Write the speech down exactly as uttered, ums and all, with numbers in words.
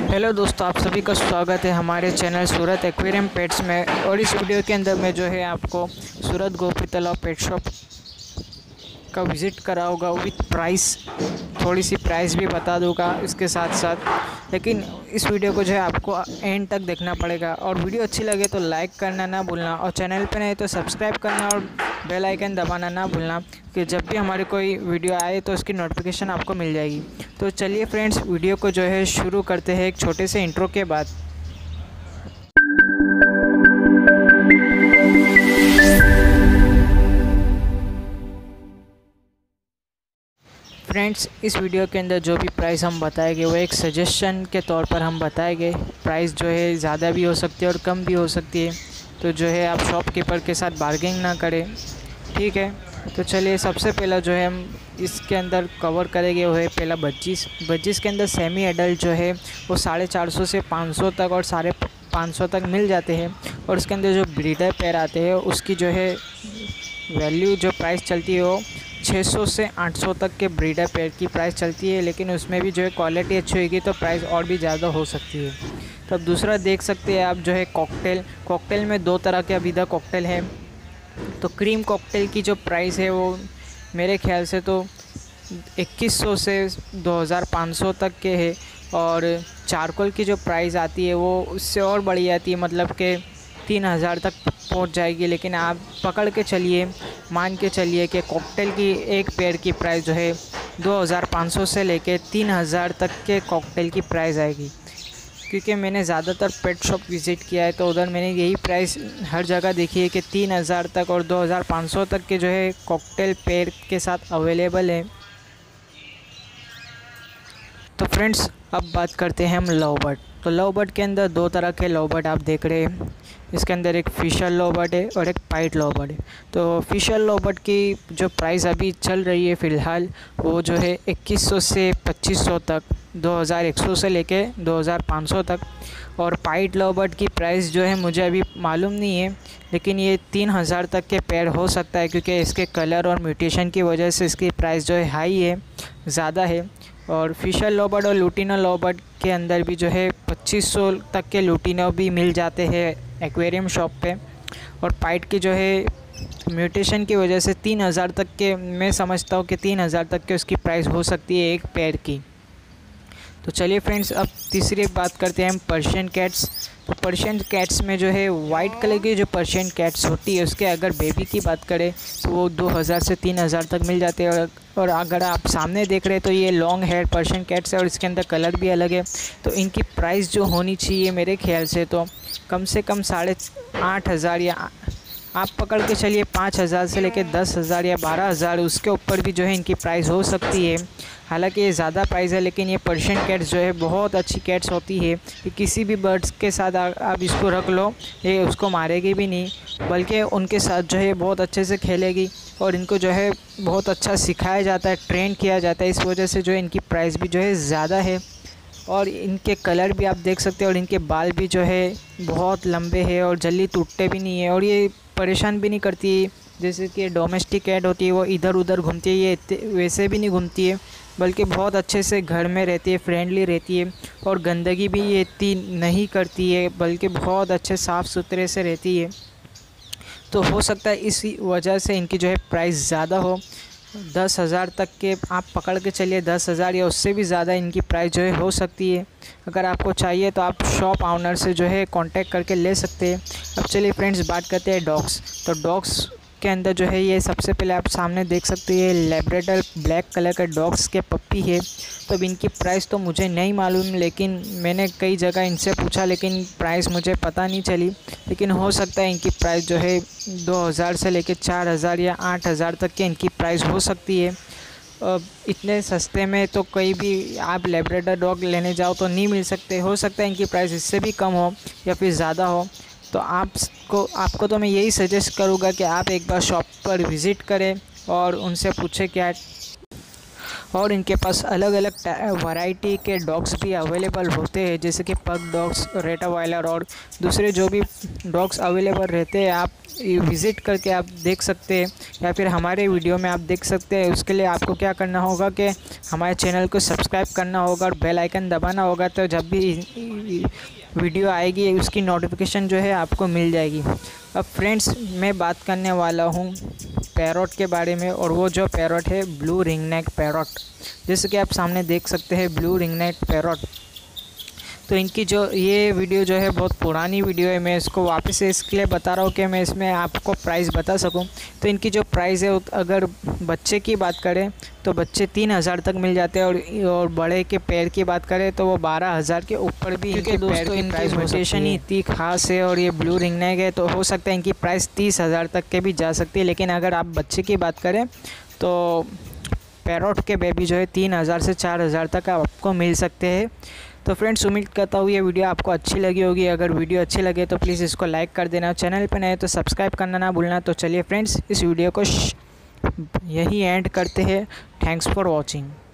Hello दोस्तों, आप सभी का स्वागत है हमारे चैनल सूरत एक्वेरियम पेट्स में। और इस वीडियो के अंदर मैं जो है आपको सूरत गोपी तालाब पेट शॉप का विज़िट कराऊंगा विथ प्राइस, थोड़ी सी प्राइस भी बता दूंगा इसके साथ साथ। लेकिन इस वीडियो को जो है आपको एंड तक देखना पड़ेगा और वीडियो अच्छी लगे तो लाइक करना ना भूलना और चैनल पे नहीं तो सब्सक्राइब करना और बेल आइकन दबाना ना भूलना कि जब भी हमारी कोई वीडियो आए तो उसकी नोटिफिकेशन आपको मिल जाएगी। तो चलिए फ्रेंड्स, वीडियो को जो है शुरू करते हैं एक छोटे से इंट्रो के बाद। फ्रेंड्स, इस वीडियो के अंदर जो भी प्राइस हम बताएंगे वो एक सजेशन के तौर पर हम बताएंगे। प्राइस जो है ज़्यादा भी हो सकती है और कम भी हो सकती है, तो जो है आप शॉपकीपर के साथ बार्गेनिंग ना करें, ठीक है। तो चलिए, सबसे पहला जो है हम इसके अंदर कवर करेंगे वो है पहला बच्चीस। बच्चीस के अंदर सेमी एडल्ट जो है वो साढ़े चार सौ से पाँच सौ तक और साढ़े पाँच सौ तक मिल जाते हैं। और उसके अंदर जो ब्रीडर पेयर आते हैं उसकी जो है वैल्यू, जो प्राइस चलती है वो छह सौ से आठ सौ तक के ब्रीडर पेयर की प्राइस चलती है। लेकिन उसमें भी जो है क्वालिटी अच्छी होगी तो प्राइस और भी ज़्यादा हो सकती है। तो अब दूसरा देख सकते हैं आप जो है कॉकटेल। कॉकटेल में दो तरह के अभी तक कॉकटेल है। तो क्रीम कॉकटेल की जो प्राइस है वो मेरे ख्याल से तो इक्कीस सौ से दो हज़ार पाँच सौ तक के है। और चारकोल की जो प्राइस आती है वो उससे और बढ़ी जाती है, मतलब कि तीन हज़ार तक पहुंच जाएगी। लेकिन आप पकड़ के चलिए, मान के चलिए कि कॉकटेल की एक पेयर की प्राइस जो है दो हज़ार पाँच सौ से लेके तीन हज़ार तक के कॉकटेल की प्राइस आएगी। क्योंकि मैंने ज़्यादातर पेट शॉप विज़िट किया है तो उधर मैंने यही प्राइस हर जगह देखी है कि तीन हज़ार तक और दो हज़ार पाँच सौ तक के जो है कॉकटेल पेयर के साथ अवेलेबल है। तो फ्रेंड्स, अब बात करते हैं हम लव बर्ड। तो लव बर्ड के अंदर दो तरह के लव बर्ड आप देख रहे हैं। इसके अंदर एक फिशर लव बर्ड है और एक पाइट लव बर्ड है। तो फिशर लव बर्ड की जो प्राइस अभी चल रही है फ़िलहाल वो जो है इक्कीस सौ से पच्चीस सौ तक, दो हज़ार एक सौ से लेके दो हज़ार पाँच सौ तक। और पाइट लव बर्ड की प्राइस जो है मुझे अभी मालूम नहीं है, लेकिन ये तीन हज़ार तक के पेयर हो सकता है, क्योंकि इसके कलर और म्यूटेशन की वजह से इसकी प्राइस जो है हाई है, ज़्यादा है। और फिशर लव बर्ड और लूटिनो लव बर्ड के अंदर भी जो है पच्चीस सौ तक के लूटिनो भी मिल जाते हैं एक्वेरियम शॉप पे। और पाइट की जो है म्यूटेशन की वजह से तीन हज़ार तक के, मैं समझता हूँ कि तीन हज़ार तक के उसकी प्राइस हो सकती है एक पेयर की। तो चलिए फ्रेंड्स, अब तीसरी बात करते हैं हम पर्शियन कैट्स। तो पर्शियन कैट्स में जो है वाइट कलर की जो पर्शियन कैट्स होती है उसके अगर बेबी की बात करें तो वो दो हज़ार से तीन हज़ार तक मिल जाते हैं। और अगर आप सामने देख रहे हैं तो ये लॉन्ग हेयर पर्शियन कैट्स है और इसके अंदर कलर भी अलग है। तो इनकी प्राइस जो होनी चाहिए मेरे ख्याल से तो कम से कम साढ़े आठ हज़ार या आप पकड़ के चलिए पाँच हज़ार से लेकर दस हज़ार या बारह हज़ार, उसके ऊपर भी जो है इनकी प्राइस हो सकती है। हालांकि ये ज़्यादा प्राइस है, लेकिन ये पर्शियन कैट्स जो है बहुत अच्छी कैट्स होती है कि किसी भी बर्ड्स के साथ आ, आप इसको रख लो, ये उसको मारेगी भी नहीं, बल्कि उनके साथ जो है बहुत अच्छे से खेलेगी। और इनको जो है बहुत अच्छा सिखाया जाता है, ट्रेन किया जाता है, इस वजह से जो है इनकी प्राइस भी जो है ज़्यादा है। और इनके कलर भी आप देख सकते हैं और इनके बाल भी जो है बहुत लंबे हैं और जल्दी टूटते भी नहीं है और ये परेशान भी नहीं करती है। जैसे कि डोमेस्टिक कैट होती है वो इधर उधर घूमती है, ये वैसे भी नहीं घूमती है, बल्कि बहुत अच्छे से घर में रहती है, फ्रेंडली रहती है। और गंदगी भी ये इतनी नहीं करती है, बल्कि बहुत अच्छे साफ़ सुथरे से रहती है। तो हो सकता है इसी वजह से इनकी जो है प्राइस ज़्यादा हो। दस हज़ार तक के आप पकड़ के चलिए, दस हज़ार या उससे भी ज़्यादा इनकी प्राइस जो है हो सकती है। अगर आपको चाहिए तो आप शॉप ऑनर से जो है कांटेक्ट करके ले सकते हैं। अब चलिए फ्रेंड्स, बात करते हैं डॉग्स। तो डॉग्स के अंदर जो है ये सबसे पहले आप सामने देख सकते हैं लैब्राडोर ब्लैक कलर के डॉग्स के पप्पी है। तो अब इनकी प्राइस तो मुझे नहीं मालूम, लेकिन मैंने कई जगह इनसे पूछा लेकिन प्राइस मुझे पता नहीं चली। लेकिन हो सकता है इनकी प्राइस जो है दो हज़ार से लेकर चार हज़ार या आठ हज़ार तक की इनकी प्राइस हो सकती है। अब इतने सस्ते में तो कोई भी आप लैब्राडोर डॉग लेने जाओ तो नहीं मिल सकते। हो सकता है इनकी प्राइस इससे भी कम हो या फिर ज़्यादा हो। तो आपको आपको तो मैं यही सजेस्ट करूँगा कि आप एक बार शॉप पर विज़िट करें और उनसे पूछें क्या और इनके पास अलग अलग वैरायटी के डॉग्स भी अवेलेबल होते हैं, जैसे कि पग डॉग्स, रोटवाइलर और दूसरे जो भी डॉग्स अवेलेबल रहते हैं। आप विज़िट करके आप देख सकते हैं या फिर हमारे वीडियो में आप देख सकते हैं। उसके लिए आपको क्या करना होगा कि हमारे चैनल को सब्सक्राइब करना होगा और बेल आइकन दबाना होगा, तो जब भी वीडियो आएगी उसकी नोटिफिकेशन जो है आपको मिल जाएगी। अब फ्रेंड्स, मैं बात करने वाला हूँ पैरॉट के बारे में, और वो जो पैरॉट है ब्लू रिंगनेक पैरॉट, जैसे कि आप सामने देख सकते हैं ब्लू रिंगनेक पैरॉट। तो इनकी जो ये वीडियो जो है बहुत पुरानी वीडियो है, मैं इसको वापस से इसके लिए बता रहा हूँ कि मैं इसमें आपको प्राइस बता सकूँ। तो इनकी जो प्राइस है, अगर बच्चे की बात करें तो बच्चे तीन हज़ार तक मिल जाते हैं, और और बड़े के पैर की बात करें तो वो बारह हज़ार के ऊपर भी इनके पैर की प्राइस लोकेशन ही इतनी खास है। और ये ब्लू रिंगनेक है तो हो सकता है इनकी प्राइस तीस हज़ार तक के भी जा सकती है। लेकिन अगर आप बच्चे की बात करें तो पैरॉट के बेबी जो है तीन हज़ार से चार हज़ार तक आपको मिल सकते हैं। तो फ्रेंड्स, उम्मीद करता हूँ ये वीडियो आपको अच्छी लगी होगी। अगर वीडियो अच्छी लगे तो प्लीज़ इसको लाइक कर देना, चैनल पर नए तो सब्सक्राइब करना ना भूलना। तो चलिए फ्रेंड्स, इस वीडियो को यही एंड करते हैं। Thanks for watching.